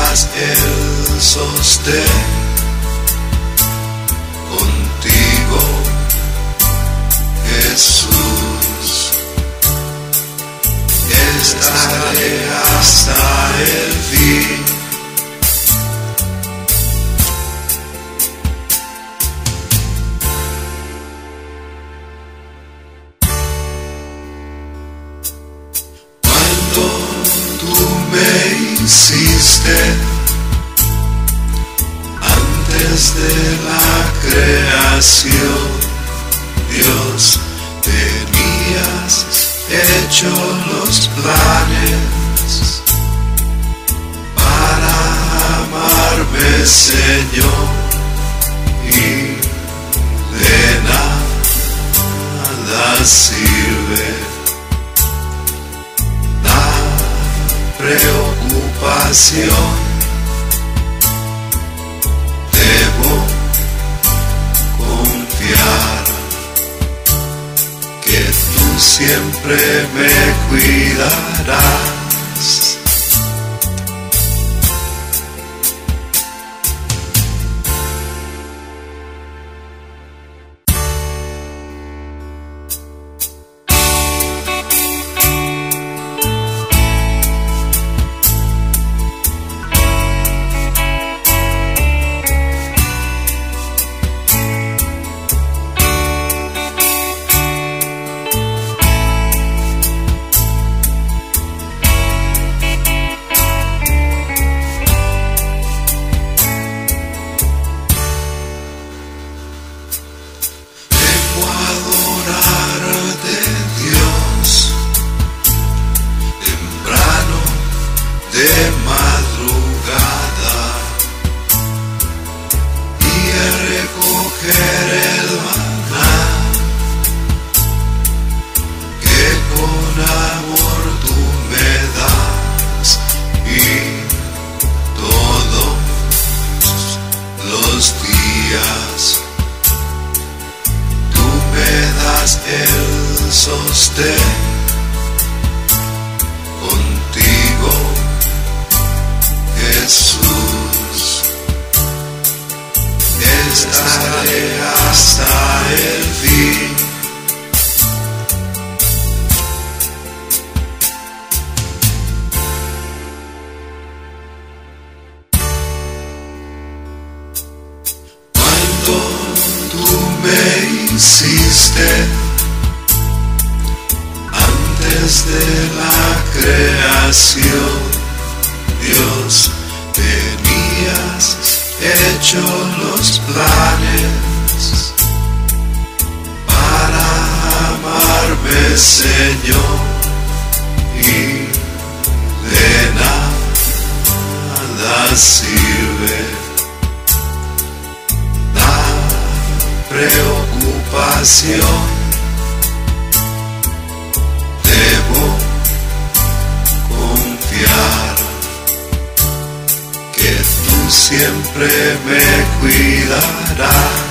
das el sostén. Contigo, Jesús, estaré hasta el fin. Hiciste antes de la creación, Dios, tenías hecho los planes para amarme, Señor, y de nada sirve preocupación. Debo confiar que tú siempre me cuidarás. De madrugada y a recoger el maná que con amor tú me das, y todos los días tú me das el sostén. Jesús, estaré hasta el fin. Cuando tú me hiciste antes de la creación, Dios, tenías hecho los planes para amarme, Señor, y de nada sirve la preocupación. Debo confiar que tú siempre me cuidarás.